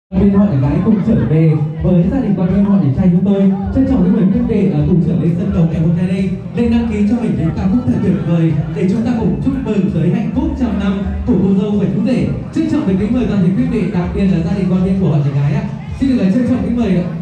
Bên họ để gái cùng trở về với gia đình quan nhân họ để trai chúng tôi trân trọng những người quyết đệ cùng trở lên sân khấu ngày hôm nay đây nên đăng ký cho mình những ca khúc thật tuyệt vời để chúng ta cùng chúc mừng tới hạnh phúc trăm năm của cô dâu và chú rể. Trân trọng được kính mời toàn thể quý vị, đặc biệt là gia đình quan nhân của họ để gái ạ. Xin được lời trân trọng kính mời ạ.